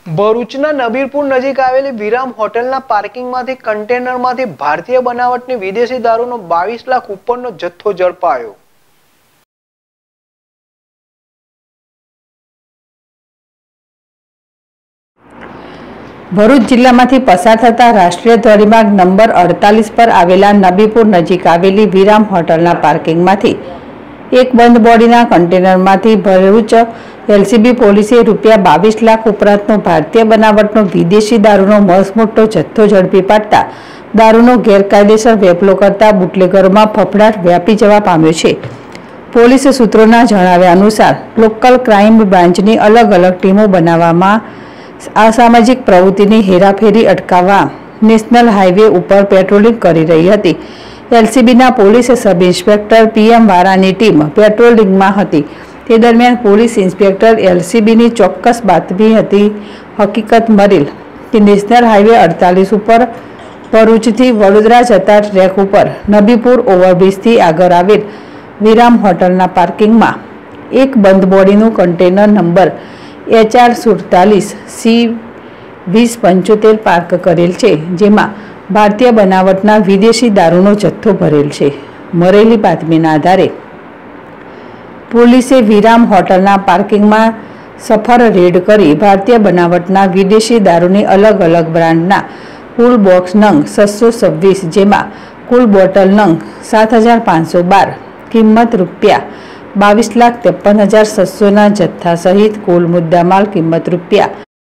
ભરૂચના નબીરપુર નજીક આવેલી વિરામ હોટલના પાર્કિંગમાંથી કન્ટેનરમાંથી ભારતીય બનાવટની વિદેશી દારૂનો 22 લાખ ઉપરનો જથ્થો ઝડપાયો। ભરૂચ જિલ્લામાંથી પસાર થતા રાષ્ટ્રીય ધોરીમાર્ગ નંબર 48 પર આવેલા નબીરપુર નજીક આવેલી વિરામ હોટલના પાર્કિંગમાંથી એક બંધ બોડીના કન્ટેનરમાંથી ભરૂચ એલસીબી પોલીસે રૂપિયા 22 લાખ ઉપરાંતનો ભારતીય બનાવટનો વિદેશી દારૂનો મસમોટો જથ્થો ઝડપી પાડતા દારૂનો ગેરકાયદેસર વેપલો કરતા બુટલેગરોમાં ફફડાટ વ્યાપી જવા પામ્યો છે। પોલીસ સૂત્રોના જણાવ્યા અનુસાર લોકલ ક્રાઇમ બ્રાન્ચની અલગ અલગ ટીમો બનાવવામાં અસામાજિક પ્રવૃત્તિની હેરાફેરી અટકાવવા નેશનલ હાઈવે ઉપર પેટ્રોલિંગ કરી રહી હતી। એલસીબીના પોલીસ સબ ઇન્સ્પેક્ટર પીએમ વારાની ટીમ પેટ્રોલિંગમાં હતી। તે દરમિયાન પોલીસ ઇન્સ્પેક્ટર એલસીબીની ચોક્કસ બાતમી હકીકત મળેલ કે નેશનલ હાઈવે 48 ઉપર ભરૂચથી વડોદરા જતા ટ્રેક ઉપર નબીપુર ઓવરબ્રિજથી આગળ આવેલ વિરામ હોટલના પાર્કિંગમાં એક બંધ બોડીનું કન્ટેનર નંબર HR47C2075 પાર્ક કરેલ છે, જેમાં ભારતીય બનાવટના વિદેશી દારૂનો જથ્થો ભરેલ છે। મળેલી બાતમીના આધારે પોલીસે વિરામ હોટલના પાર્કિંગમાં સફળ રેડ કરી ભારતીય બનાવટના વિદેશી દારૂની અલગ અલગ બ્રાન્ડના કુલ બોક્સ નંગ 726, જેમાં કુલ બોટલ નંગ 7512, કિંમત રૂપિયા 22,53,700ના જથ્થા સહિત કુલ મુદ્દામાલ કિંમત રૂપિયા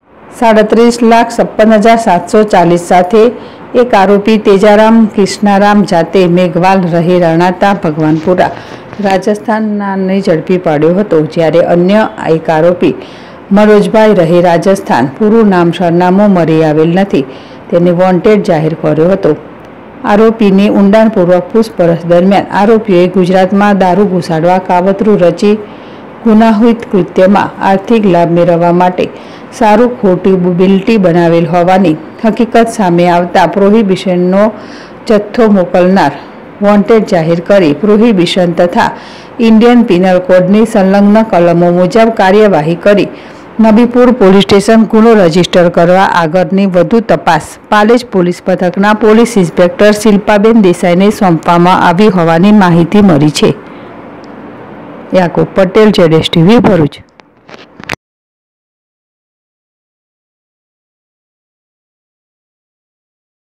37,56,740 સાથે એક આરોપી તેજારામ કૃષ્ણારામ જાતે મેઘવાલ રહે રણાતા ભગવાનપુરા રાજસ્થાનને ઝડપી પાડ્યો હતો, જ્યારે અન્ય એક આરોપી મનોજભાઈ રહે રાજસ્થાન પૂરું નામ સરનામું મળી આવેલ નથી તેને વોન્ટેડ જાહેર કર્યો હતો। આરોપીની ઊંડાણપૂર્વક પૂછપરછ દરમિયાન આરોપીઓએ ગુજરાતમાં દારૂ ઘુસાડવા કાવતરું રચી ગુનાહિત કૃત્યમાં આર્થિક લાભ મેળવવા માટે સારું ખોટી બિલ્ટી બનાવેલ હોવાની હકીકત સામે આવતા પ્રોહિબિશનનો જથ્થો મોકલનાર વોન્ટેડ જાહેર કરી પ્રોહિબિશન તથા ઇન્ડિયન પિનલ કોડની સંલગ્ન કલમો મુજબ કાર્યવાહી કરી નબીપુર પોલીસ સ્ટેશન ગુનો રજીસ્ટર કરવા આગળની વધુ તપાસ પાલેજ પોલીસ પથકના પોલીસ ઇન્સ્પેક્ટર શિલ્પાબેન દેસાઈને સોંપવામાં આવી હોવાની માહિતી મળી છે। યાકુબ પટેલ, ZSTV, ભરૂચ।